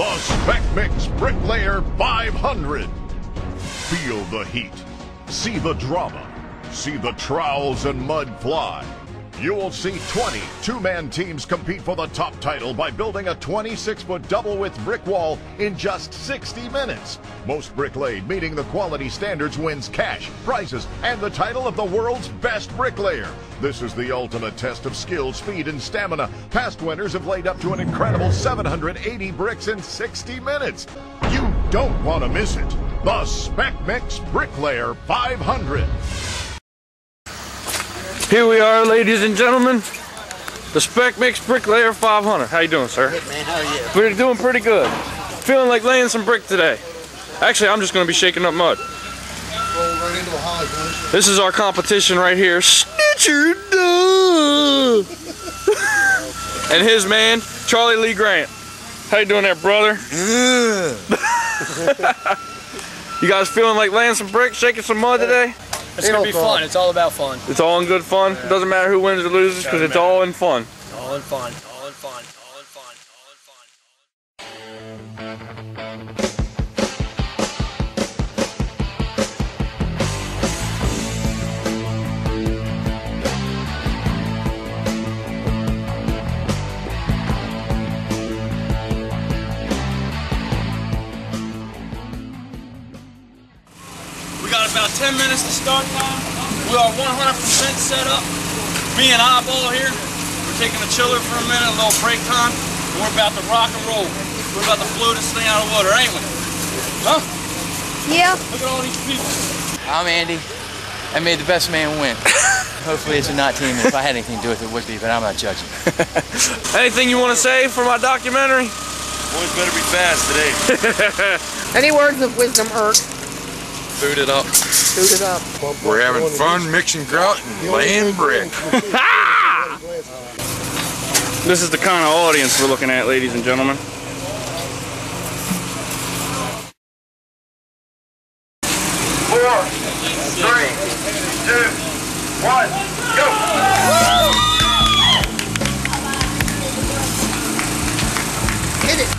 The Spec Mix Bricklayer 500. Feel the heat. See the drama. See the trowels and mud fly. You will see 20 two-man teams compete for the top title by building a 26-foot double-width brick wall in just 60 minutes. Most brick laid meeting the quality standards wins cash, prizes, and the title of the world's best bricklayer. This is the ultimate test of skill, speed, and stamina. Past winners have laid up to an incredible 780 bricks in 60 minutes. You don't want to miss it. The Spec Mix Bricklayer 500. Here we are, ladies and gentlemen. The Spec Mix Bricklayer 500. How you doing, sir? Good, man. How are you? We're doing pretty good. Feeling like laying some brick today. Actually, I'm just going to be shaking up mud. This is our competition right here. Snitcher Dog. And his man, Charlie Lee Grant. How you doing there, brother? You guys feeling like laying some bricks, shaking some mud today? It's going to be fun. It's all about fun. It's all in good fun. It doesn't matter who wins or loses because it's all in fun. All in fun. All in fun. All in fun. All in fun. We got about 10 minutes to start time. We are 100% set up. Me and Eyeball here. We're taking a chiller for a minute, a little break time. And we're about to rock and roll. We're about to blow this thing out of the water, ain't we? Huh? Yeah. Look at all these people. I'm Andy. I made the best man win. Hopefully it's a not team. If I had anything to do with it, it would be, but I'm not judging. Anything you want to say for my documentary? Boys better be fast today. Any words of wisdom, Erk? Boot it up. Boot it up. We're having fun mixing grout and laying brick. This is the kind of audience we're looking at, ladies and gentlemen. Four, three, two, one, go! Hit it.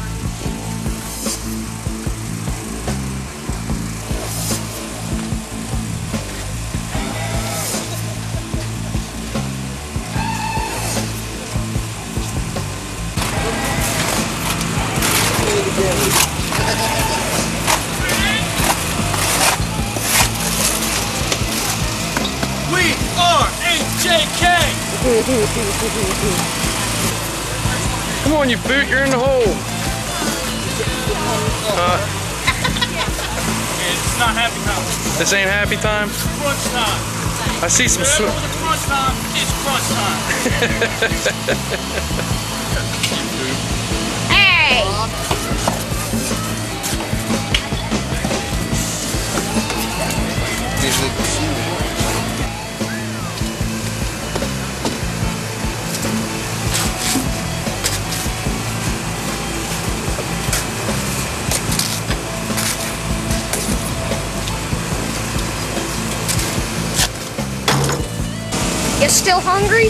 We are HJK. Come on, you boot, you're in the hole. It's not happy time. This ain't happy time. It's crunch time. I see some Wherever the crunch time, it's crunch time. Hey! You still hungry?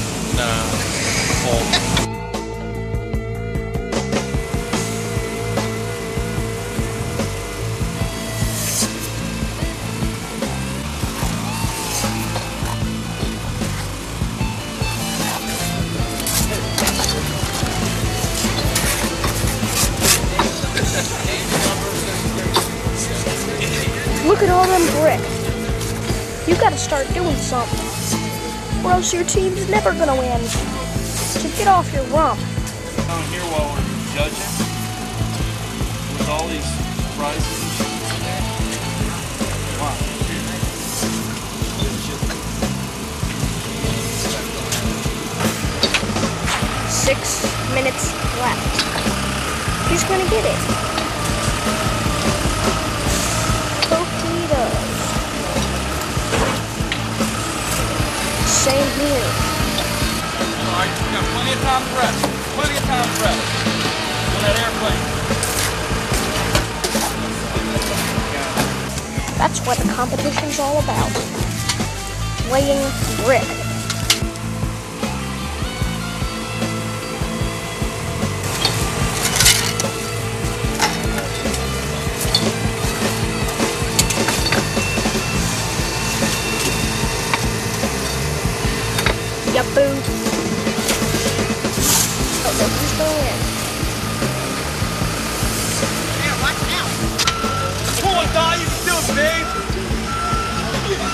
Look at all them bricks. You gotta start doing something, or else your team's never gonna win. So get off your rump. Down here while we're judging, with all these prizes and shit in there. Wow. 6 minutes left. Who's gonna get it? Totitos. Same here. Alright, we got plenty of time to rest. Plenty of time to rest. On that airplane. That's what the competition's all about. Laying brick.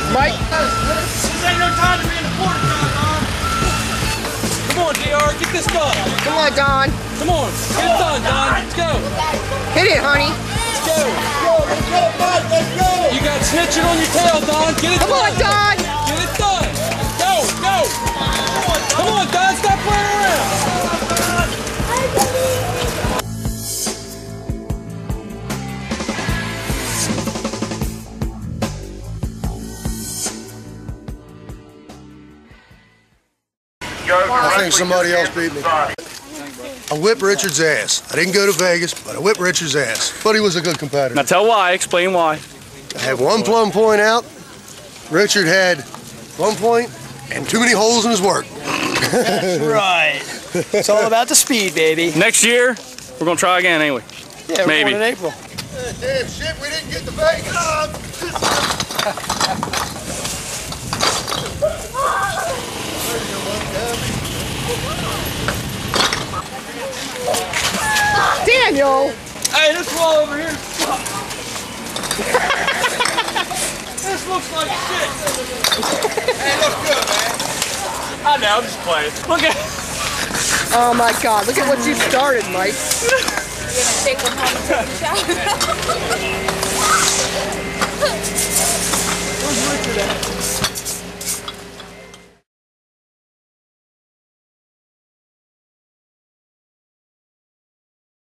Mike? This ain't no time to be in the porta john, Don. Come on, JR, get this done. Come on, Don. Come on, get it done, Don. Let's go. Hit it, honey. Let's go. Let's go. You got snitching on your tail, Don. Get it Come done. on, Don. Get it done. Go, go. Come on, Don. Stop playing around. I think somebody else beat me. I whipped Richard's ass. I didn't go to Vegas, but I whipped Richard's ass. But he was a good competitor. Now tell why. Explain why. I had one plumb point out. Richard had 1 point and too many holes in his work. That's right. It's all about the speed, baby. Next year, we're gonna try again, ain't we? Yeah, we're Maybe. going in April. Damn shit, we didn't get to Vegas. Daniel! Hey, this wall over here sucks. This looks like shit. Hey, it looks good, man. I know, I'm just playing. Look at. Oh my God, look at what you started, Mike. Take one home and take a shower. Where's Richard at?